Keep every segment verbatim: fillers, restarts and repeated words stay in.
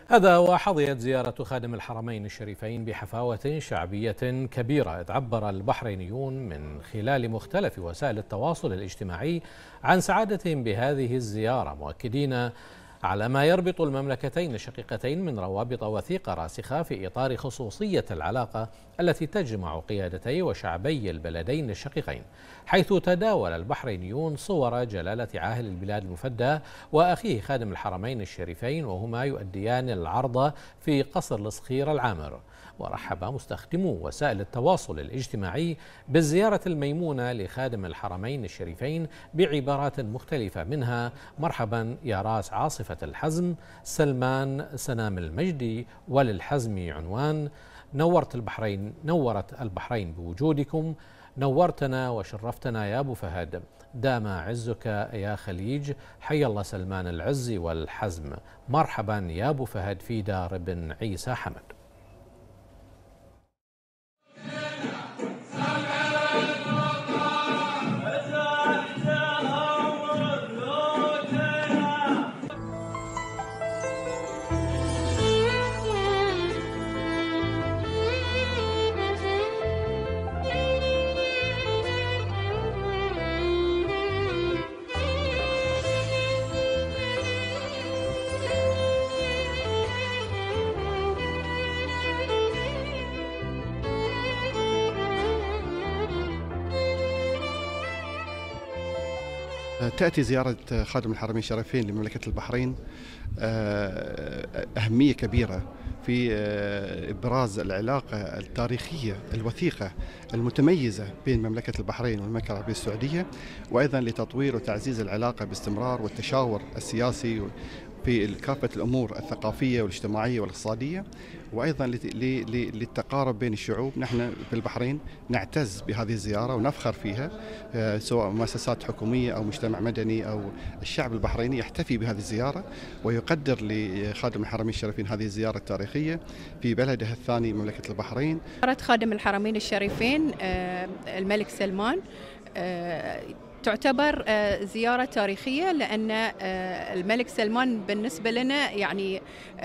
هذا وحظيت زيارة خادم الحرمين الشريفين بحفاوة شعبية كبيرة، إذ عبر البحرينيون من خلال مختلف وسائل التواصل الاجتماعي عن سعادتهم بهذه الزيارة، مؤكدين على ما يربط المملكتين الشقيقتين من روابط وثيقة راسخة في إطار خصوصية العلاقة التي تجمع قيادتي وشعبي البلدين الشقيقين، حيث تداول البحرينيون صور جلالة عاهل البلاد المفدى وأخيه خادم الحرمين الشريفين وهما يؤديان العرض في قصر الصخير العامر. ورحب مستخدمو وسائل التواصل الاجتماعي بالزيارة الميمونة لخادم الحرمين الشريفين بعبارات مختلفة، منها مرحبا يا راس عاصفة الحزم سلمان سنام المجدي، وللحزم عنوان نورت البحرين نورت البحرين بوجودكم، نورتنا وشرفتنا يا أبو فهد، دام عزك يا خليج، حي الله سلمان العز والحزم، مرحبا يا أبو فهد في دار بن عيسى حمد. تأتي زيارة خادم الحرمين الشريفين لمملكة البحرين أهمية كبيرة في إبراز العلاقة التاريخية الوثيقة المتميزة بين مملكة البحرين والمملكة العربية السعودية، وأيضا لتطوير وتعزيز العلاقة باستمرار والتشاور السياسي في كافة الأمور الثقافية والاجتماعية والاقتصادية، وأيضا للتقارب بين الشعوب. نحن في البحرين نعتز بهذه الزيارة ونفخر فيها، سواء مؤسسات حكومية أو مجتمع مدني أو الشعب البحريني يحتفي بهذه الزيارة ويقدر لخادم الحرمين الشريفين هذه الزيارة التاريخية في بلده الثاني مملكة البحرين. زيارة خادم الحرمين الشريفين الملك سلمان تعتبر زيارة تاريخية، لأن الملك سلمان بالنسبة لنا يعني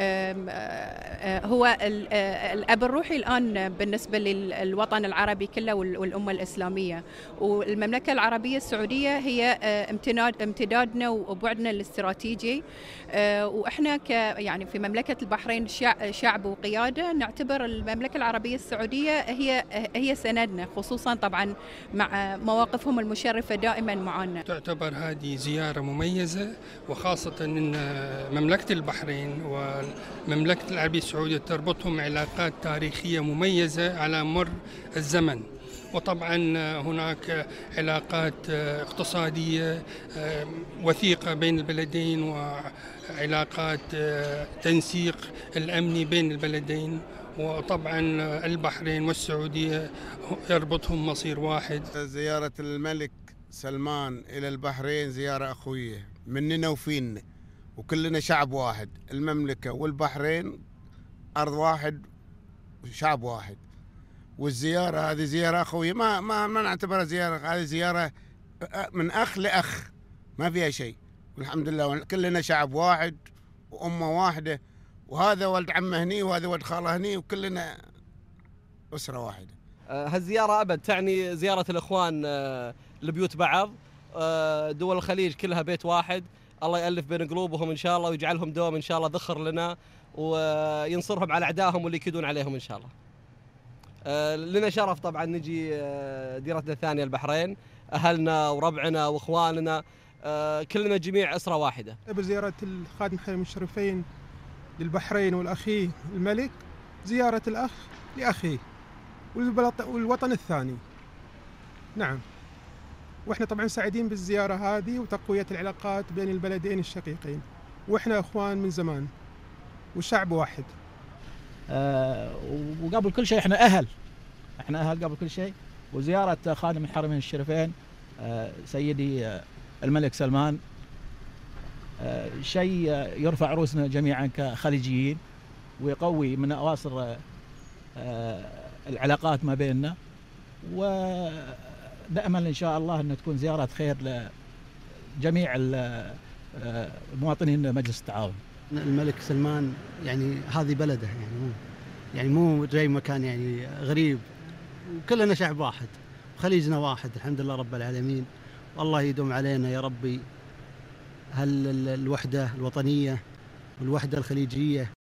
هو الأب الروحي الآن بالنسبة للوطن العربي كله والأمة الإسلامية، والمملكة العربية السعودية هي امتداد امتدادنا وبعدنا الاستراتيجي، وإحنا ك يعني في مملكة البحرين شعب وقيادة نعتبر المملكة العربية السعودية هي هي سندنا، خصوصا طبعا مع مواقفهم المشرفة دائما معنا. تعتبر هذه زيارة مميزة، وخاصة أن مملكة البحرين والمملكة العربية السعودية تربطهم علاقات تاريخية مميزة على مر الزمن، وطبعا هناك علاقات اقتصادية وثيقة بين البلدين وعلاقات تنسيق الأمني بين البلدين، وطبعا البحرين والسعودية يربطهم مصير واحد. زيارة الملك سلمان إلى البحرين زيارة أخوية مننا وفينا، وكلنا شعب واحد، المملكة والبحرين أرض واحد وشعب واحد، والزيارة هذه زيارة أخوية، ما ما ما نعتبرها زيارة، هذه زيارة من أخ لأخ ما فيها شيء، والحمد لله كلنا شعب واحد وأمة واحدة، وهذا ولد عمه هني وهذا ولد خاله هني وكلنا أسرة واحدة. هالزيارة أبد تعني زيارة الإخوان لبيوت بعض، دول الخليج كلها بيت واحد، الله يألف بين قلوبهم إن شاء الله ويجعلهم دوم إن شاء الله ذخر لنا، وينصرهم على أعدائهم واللي يكيدون عليهم إن شاء الله. لنا شرف طبعا نجي ديرتنا الثانية البحرين، أهلنا وربعنا وإخواننا كلنا جميع أسرة واحدة. بزيارة الخادم الحرمين الشريفين للبحرين والأخي الملك زيارة الأخ لأخيه والوطن الثاني. نعم، وإحنا طبعا سعيدين بالزيارة هذه وتقوية العلاقات بين البلدين الشقيقين، وإحنا إخوان من زمان وشعب واحد. أه وقبل كل شيء إحنا أهل إحنا أهل قبل كل شيء. وزيارة خادم الحرمين الشريفين أه سيدي أه الملك سلمان أه شيء يرفع رؤوسنا جميعا كخليجيين، ويقوي من أواصر أه العلاقات ما بيننا، ونأمل إن شاء الله أن تكون زيارة خير لجميع مواطنين مجلس التعاون. الملك سلمان يعني هذه بلده، يعني مو يعني مو جاي مكان يعني غريب، وكلنا شعب واحد وخليجنا واحد الحمد لله رب العالمين. والله يدوم علينا يا ربي هل الوحدة الوطنية والوحدة الخليجية.